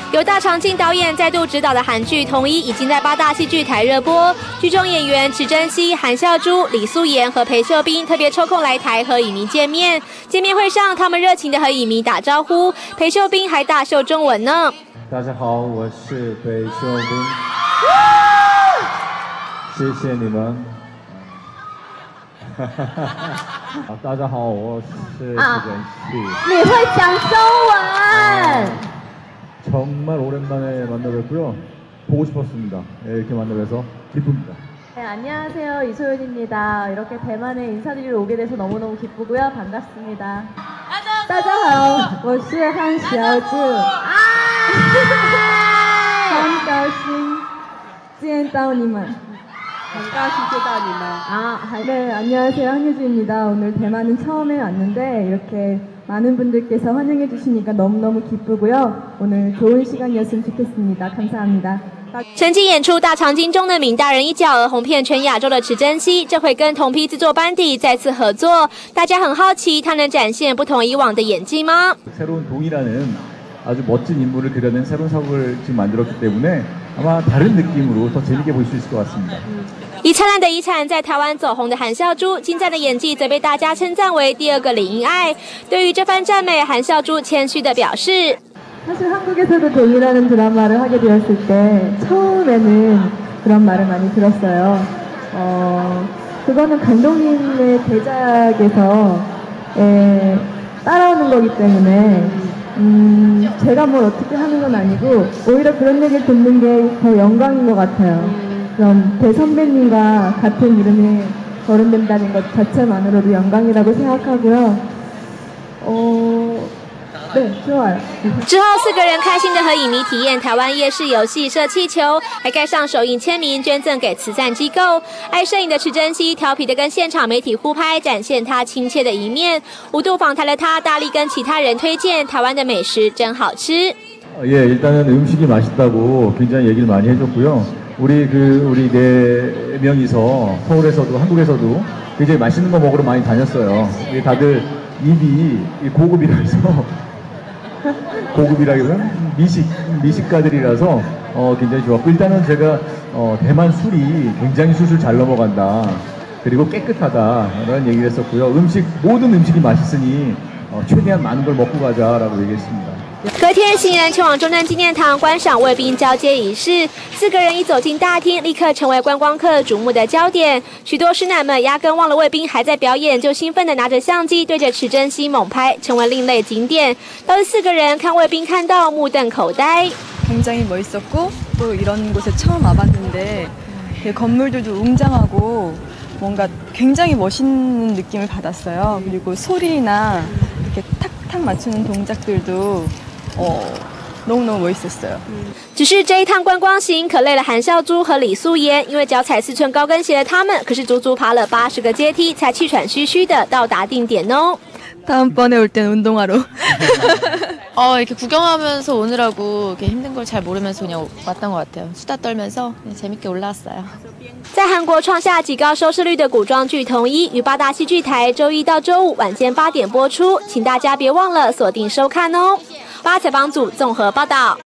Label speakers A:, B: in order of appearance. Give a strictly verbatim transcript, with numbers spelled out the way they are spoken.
A: 由大长今导演再度执导的韩剧《同一》已经在八大戏剧台热播。剧中演员池珍熙、韩孝珠、李素妍和裴秀彬特别抽空来台和影迷见面。见面会上，他们热情地和影迷打招呼，裴秀彬还大秀中文呢。
B: 大家好，我是裴秀彬，谢谢你们。大家好，我是池珍熙。
C: 你会讲中文？
B: 정말 오랜만에 만나뵙고요. 보고 싶었습니다. 이렇게 만나뵈서 기쁩니다.
C: 네, 안녕하세요. 이소연입니다. 이렇게 대만에 인사드리러 오게 돼서 너무너무 기쁘고요. 반갑습니다. 大家好，我是韩小珠。很高兴见到你们。很高兴见到你们。아, 네, 안녕하세요. 한유주입니다. 오늘 대만은 처음에 왔는데 이렇게 많은 분들께서 환영해 주시니까 너무너무 기쁘고요. 오늘 좋은 시간이었으면 좋겠습니다. 감사합니다.
A: 曾经演出《大长今》中的闵大人一角而红遍全亚洲的池珍熙，这回跟同批制作班底再次合作，大家很好奇他能展现不同以往的演技吗？
B: 새로운 동이라는 아주 멋진 인물을 그려낸 새로운 작품을 지금 만들었기 때문에 아마 다른 느낌으로 더 재밌게 볼 수 있을 것 같습니다.
A: 以灿烂的遗产在台湾走红的韩孝珠，精湛的演技则被大家称赞为第二个李英爱。对于这番赞美，韩孝珠谦虚地表示。
C: 사실 한국에서도 동이라는 드라마를 하게 되었을 때 처음에는 그런 말을 많이 들었어요. 어, 그거는 감독님의 대작에서 에, 따라오는 거기 때문에 음, 제가 뭘 어떻게 하는 건 아니고 오히려 그런 얘기를 듣는 게 더 영광인 것 같아요. 그럼 대선배님과 같은 이름이 거론된다는 것 자체만으로도 영광이라고 생각하고요. 어, 네, 좋아요.
A: 之后，四个人开心的和影迷体验台湾夜市游戏射气球，还盖上手印签名捐赠给慈善机构。爱摄影的池珍熙调皮的跟现场媒体互拍，展现他亲切的一面。五度访谈的他，大力跟其他人推荐台湾的美食真好吃。
B: 예, 일단은 음식이 맛있다고 굉장히 얘기를 많이 해줬고요. 우리 그 우리 네 명이서 서울에서도 한국에서도 굉장히 맛있는 거 먹으러 많이 다녔어요. 다들 입이 고급이라서 고급이라기보다는 미식 미식가들이라서 어, 굉장히 좋았고 일단은 제가 어, 대만 술이 굉장히 술술 잘 넘어간다. 그리고 깨끗하다라는 얘기를 했었고요. 음식 모든 음식이 맛있으니 어, 최대한 많은 걸 먹고 가자라고 얘기했습니다.
A: 隔天，行人前往中正纪念堂观赏卫兵交接仪式。四个人一走进大厅，立刻成为观光客瞩目的焦点。许多师奶们压根忘了卫兵还在表演，就兴奋地拿着相机对着池珍熙猛拍，成为另类景点。倒是四个人看卫兵看到目瞪口呆。
D: 굉장히 멋있었고 또 이런 곳에 처음 와봤는데 건물들도 웅장하고 뭔가 굉장히 멋있는 느낌을 받았어요. 그리고 소리나 이렇게 탁탁 맞추는 동작들도 어, 너무너무 멋있었어요.
A: 只是这一趟观光行可累了韩孝珠和李素妍，因为脚踩四寸高跟鞋的他们，可是足足爬了八十个阶梯，才气喘吁吁的到达定点哦。
D: 다음번에 올 때는 운동하러.
E: 어, 이렇게 구경하면서 오느라고 이렇게 힘든 걸 잘 모르면서 그냥 왔던 것 같아요. 수다 떨면서 그냥 재밌게 올라왔어요.
A: 在韩国创下极高收视率的古装剧《同一》于八大戏剧台周一到周五晚间八点播出，请大家别忘了锁定收看哦。八采访组综合报道。